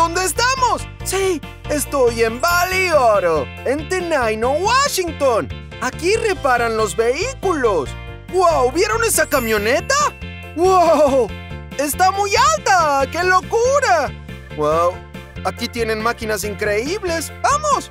dónde estamos? Sí, estoy en Valley Auto, en Tenino, Washington. Aquí reparan los vehículos. ¡Wow! ¿Vieron esa camioneta? ¡Wow! ¡Está muy alta! ¡Qué locura! ¡Wow! Aquí tienen máquinas increíbles. ¡Vamos!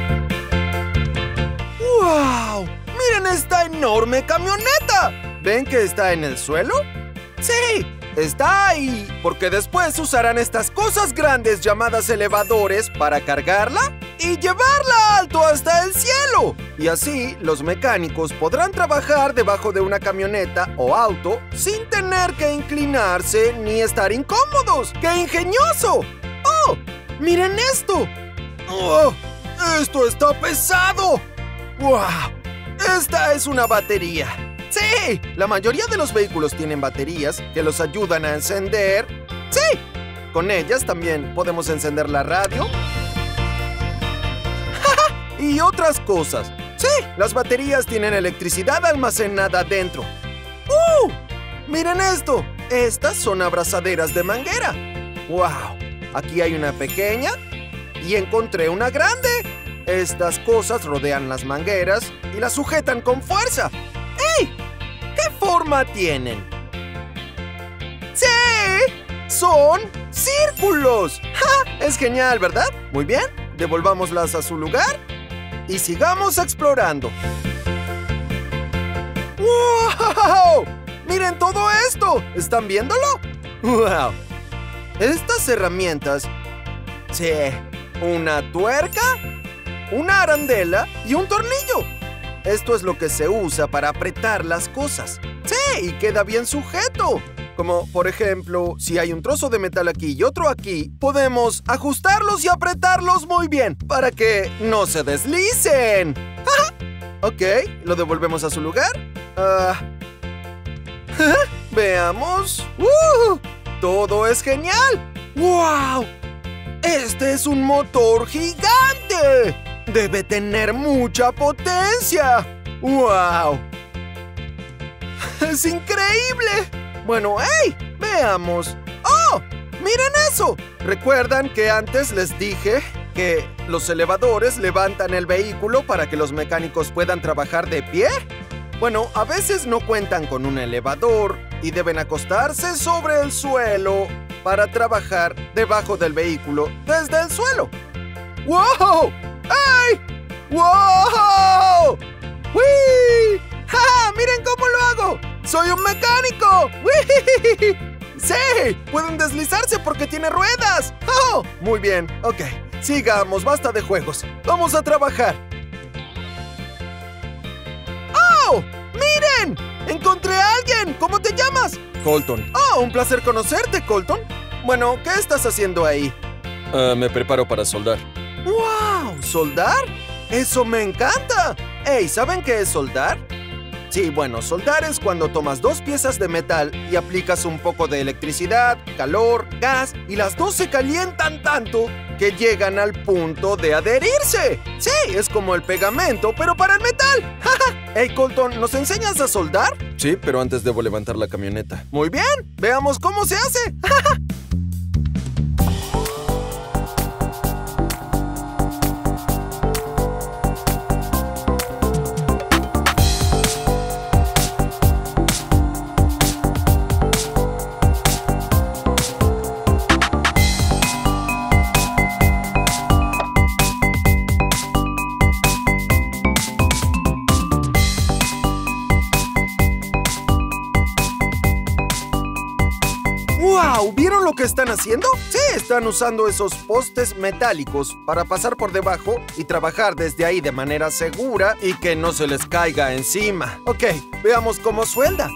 ¡Wow! ¡Miren esta enorme camioneta! ¿Ven que está en el suelo? ¡Sí! Está ahí, porque después usarán estas cosas grandes llamadas elevadores para cargarla y llevarla alto hasta el cielo. Y así, los mecánicos podrán trabajar debajo de una camioneta o auto sin tener que inclinarse ni estar incómodos. ¡Qué ingenioso! ¡Oh! ¡Miren esto! ¡Oh! ¡Esto está pesado! ¡Wow! Esta es una batería. ¡Sí! La mayoría de los vehículos tienen baterías que los ayudan a encender. ¡Sí! Con ellas también podemos encender la radio. Y otras cosas. ¡Sí! Las baterías tienen electricidad almacenada dentro. ¡Miren esto! Estas son abrazaderas de manguera. ¡Wow! Aquí hay una pequeña y encontré una grande. Estas cosas rodean las mangueras y las sujetan con fuerza. ¡Ey! ¿Qué forma tienen? ¡Sí! ¡Son círculos! ¡Ja! Es genial, ¿verdad? Muy bien, devolvámoslas a su lugar y sigamos explorando. ¡Wow! ¡Miren todo esto! ¿Están viéndolo? ¡Wow! Estas herramientas... Sí, una tuerca, una arandela y un tornillo. Esto es lo que se usa para apretar las cosas. ¡Sí! Y queda bien sujeto. Como, por ejemplo, si hay un trozo de metal aquí y otro aquí, podemos ajustarlos y apretarlos muy bien para que no se deslicen. Ok, lo devolvemos a su lugar. Veamos. ¡Todo es genial! ¡Wow! ¡Este es un motor gigante! ¡Debe tener mucha potencia! ¡Wow! ¡Es increíble! Bueno, ¡hey! ¡Veamos! ¡Oh! ¡Miren eso! ¿Recuerdan que antes les dije que los elevadores levantan el vehículo para que los mecánicos puedan trabajar de pie? Bueno, a veces no cuentan con un elevador y deben acostarse sobre el suelo para trabajar debajo del vehículo desde el suelo. ¡Wow! ¡Ay! ¡Wow! ¡Wii! ¡Ja! ¡Miren cómo lo hago! ¡Soy un mecánico! ¡Wii! ¡Sí! ¡Pueden deslizarse porque tiene ruedas! ¡Oh! Muy bien, ok. Sigamos, basta de juegos. ¡Vamos a trabajar! ¡Oh! ¡Miren! ¡Encontré a alguien! ¿Cómo te llamas? Colton. ¡Oh! Un placer conocerte, Colton. Bueno, ¿qué estás haciendo ahí? Me preparo para soldar. ¡Wow! ¿Soldar? ¡Eso me encanta! Hey, ¿saben qué es soldar? Sí, bueno, soldar es cuando tomas dos piezas de metal y aplicas un poco de electricidad, calor, gas, y las dos se calientan tanto que llegan al punto de adherirse. Sí, es como el pegamento, pero para el metal. Hey, Colton, ¿nos enseñas a soldar? Sí, pero antes debo levantar la camioneta. Muy bien, veamos cómo se hace. ¡Wow! ¿Vieron lo que están haciendo? Sí, están usando esos postes metálicos para pasar por debajo y trabajar desde ahí de manera segura y que no se les caiga encima. Ok, veamos cómo suelda.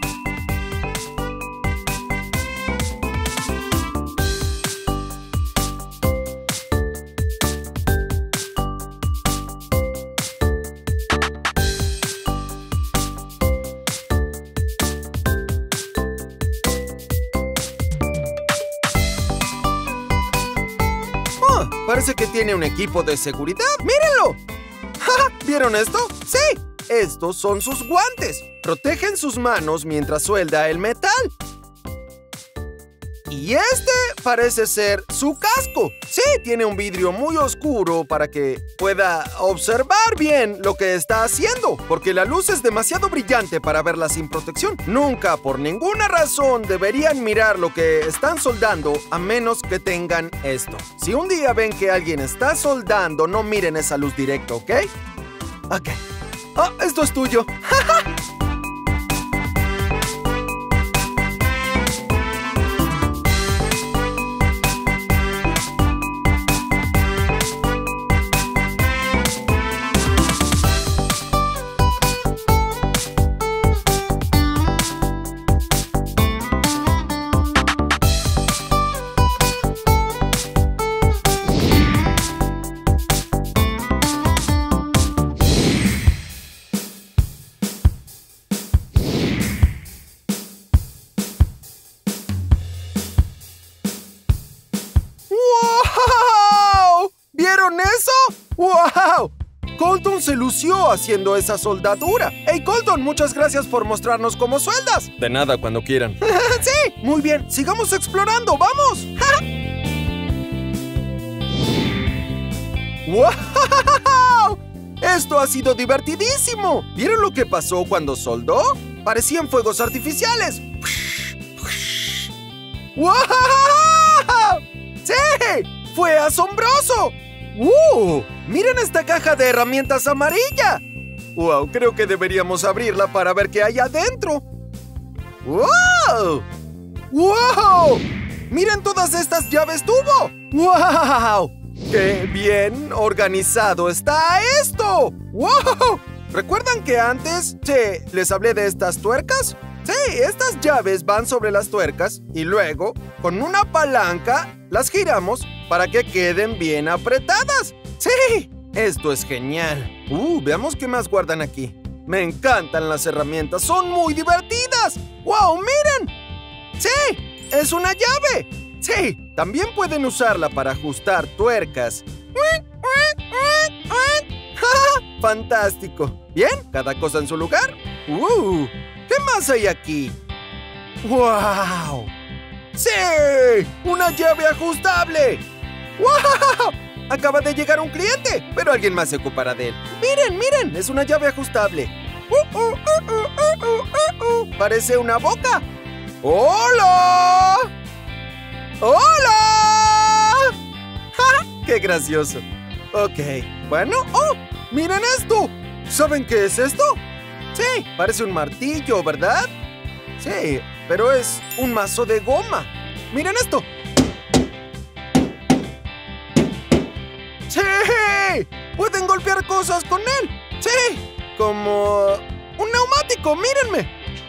Parece que tiene un equipo de seguridad. ¡Mírenlo! ¡Ja! ¿Vieron esto? ¡Sí! Estos son sus guantes. Protegen sus manos mientras suelda el metal. Y este parece ser su casco. Sí, tiene un vidrio muy oscuro para que pueda observar bien lo que está haciendo, porque la luz es demasiado brillante para verla sin protección. Nunca, por ninguna razón, deberían mirar lo que están soldando a menos que tengan esto. Si un día ven que alguien está soldando, no miren esa luz directa, ¿ok? Ok. Oh, esto es tuyo. ¿Vieron eso? ¡Wow! Colton se lució haciendo esa soldadura. ¡Hey, Colton! Muchas gracias por mostrarnos cómo sueldas. De nada, cuando quieran. Sí, muy bien. Sigamos explorando. ¡Vamos! ¡Wow! Esto ha sido divertidísimo. ¿Vieron lo que pasó cuando soldó? Parecían fuegos artificiales. ¡Wow! ¡Sí! ¡Fue asombroso! ¡Miren esta caja de herramientas amarilla! ¡Wow! Creo que deberíamos abrirla para ver qué hay adentro. ¡Wow! ¡Wow! ¡Miren todas estas llaves tubo! ¡Wow! ¡Qué bien organizado está esto! ¡Wow! ¿Recuerdan que antes les hablé de estas tuercas? Sí, estas llaves van sobre las tuercas y luego, con una palanca, las giramos para que queden bien apretadas. ¡Sí! Esto es genial. Veamos qué más guardan aquí. Me encantan las herramientas, son muy divertidas. ¡Wow! ¡Miren! ¡Sí! ¡Es una llave! Sí, también pueden usarla para ajustar tuercas. ¡Fantástico! ¿Bien? ¿Cada cosa en su lugar? ¿Qué más hay aquí? ¡Wow! ¡Sí! ¡Una llave ajustable! ¡Wow! Acaba de llegar un cliente, pero alguien más se ocupará de él. ¡Miren, miren! Es una llave ajustable. Parece una boca. ¡Hola! ¡Hola! ¡Qué gracioso! Ok, bueno. ¡Miren esto! ¿Saben qué es esto? Sí, parece un martillo, ¿verdad? Sí, pero es un mazo de goma. ¡Miren esto! ¡Sí! ¡Pueden golpear cosas con él! ¡Sí! Como un neumático, mírenme.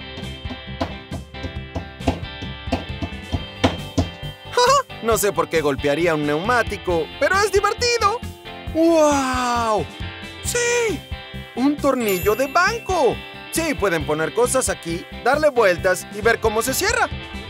No sé por qué golpearía un neumático, pero es divertido. ¡Wow! ¡Sí! ¡Un tornillo de banco! Sí, pueden poner cosas aquí, darle vueltas y ver cómo se cierra.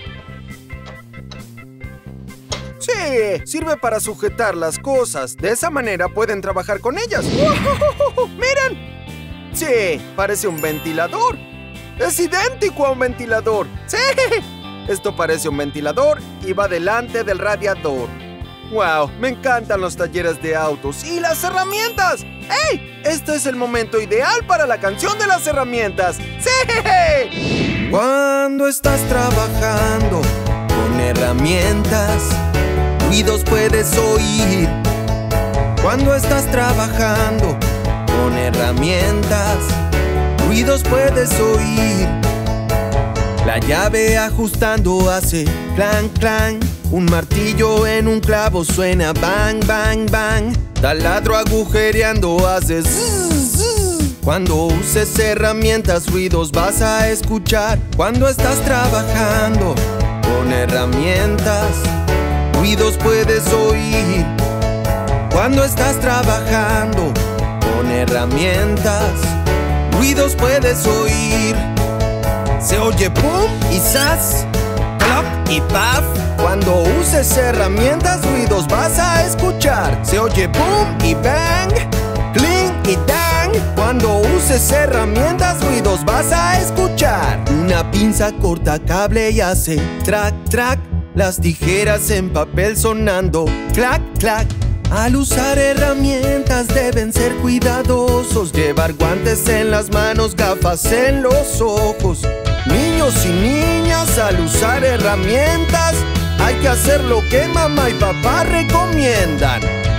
Sí, sirve para sujetar las cosas. De esa manera pueden trabajar con ellas. ¡Wow! ¡Miren! Sí, parece un ventilador. Es idéntico a un ventilador. ¡Sí! Esto parece un ventilador y va delante del radiador. ¡Wow! Me encantan los talleres de autos y las herramientas. ¡Hey! Este es el momento ideal para la canción de las herramientas. ¡Sí! Cuando estás trabajando con herramientas, ruidos puedes oír. Cuando estás trabajando con herramientas, ruidos puedes oír. La llave ajustando hace clan, clan. Un martillo en un clavo suena bang, bang, bang. Taladro agujereando hace zzz, zzz. Cuando uses herramientas, ruidos vas a escuchar. Cuando estás trabajando con herramientas, ruidos puedes oír. Cuando estás trabajando con herramientas, ruidos puedes oír. Se oye pum y zas, clock y paf. Cuando uses herramientas, ruidos vas a escuchar. Se oye boom y bang, cling y dang. Cuando uses herramientas, ruidos vas a escuchar. Una pinza corta cable y hace track, track. las tijeras en papel sonando, clac, clac. Al usar herramientas deben ser cuidadosos, llevar guantes en las manos, gafas en los ojos. Niños y niñas, al usar herramientas, hay que hacer lo que mamá y papá recomiendan.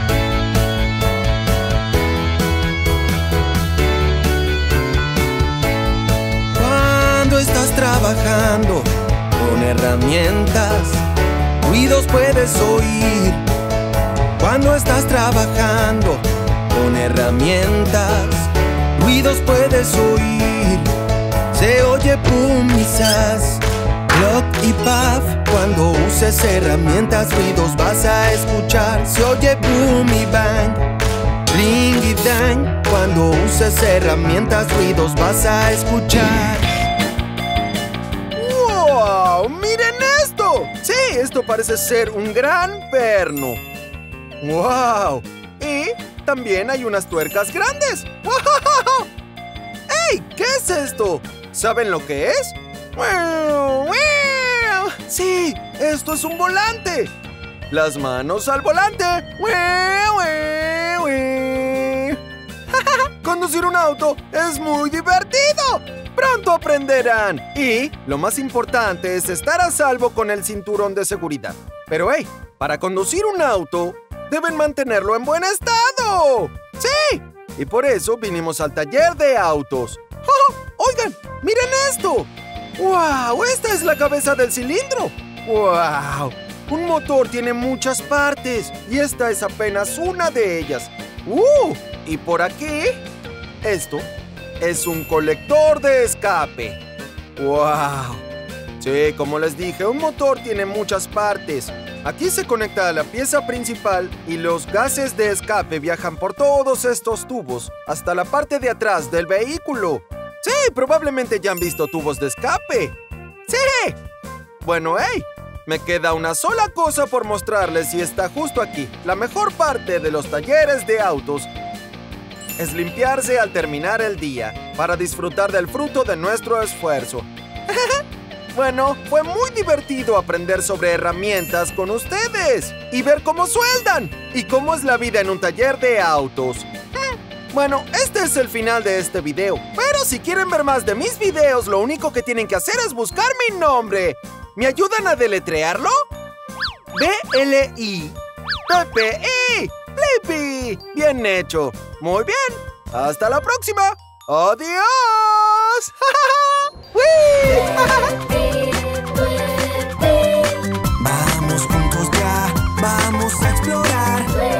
Cuando estás trabajando con herramientas, ruidos puedes oír. Cuando estás trabajando con herramientas, ruidos puedes oír. Se oye pum y zas, clock y puff. Cuando uses herramientas, ruidos vas a escuchar. Se oye boom y bang, ring y dang. Cuando uses herramientas, ruidos vas a escuchar. ¡Wow! ¡Miren esto! Sí, esto parece ser un gran perno. ¡Wow! Y también hay unas tuercas grandes. ¡Wow! ¡Ey! ¿Qué es esto? ¿Saben lo que es? ¡Sí! ¡Esto es un volante! Las manos al volante. Conducir un auto es muy divertido. Pronto aprenderán. Y lo más importante es estar a salvo con el cinturón de seguridad. Pero hey, para conducir un auto deben mantenerlo en buen estado. ¡Sí! Y por eso vinimos al taller de autos. ¡Oh! ¡Oigan! ¡Miren esto! ¡Wow! ¡Esta es la cabeza del cilindro! ¡Wow! Un motor tiene muchas partes y esta es apenas una de ellas. Y por aquí, esto es un colector de escape. ¡Wow! Sí, como les dije, un motor tiene muchas partes. Aquí se conecta a la pieza principal y los gases de escape viajan por todos estos tubos hasta la parte de atrás del vehículo. Sí, probablemente ya han visto tubos de escape. ¡Sí! Bueno, hey, me queda una sola cosa por mostrarles y está justo aquí. La mejor parte de los talleres de autos es limpiarse al terminar el día para disfrutar del fruto de nuestro esfuerzo. Bueno, fue muy divertido aprender sobre herramientas con ustedes y ver cómo sueldan y cómo es la vida en un taller de autos. Bueno, este es el final de este video, pero si quieren ver más de mis videos, lo único que tienen que hacer es buscar mi nombre. ¿Me ayudan a deletrearlo? B-L-I-P-P-I. Blippi. Bien hecho. Muy bien. Hasta la próxima. ¡Adiós! Vamos juntos ya, vamos a explorar.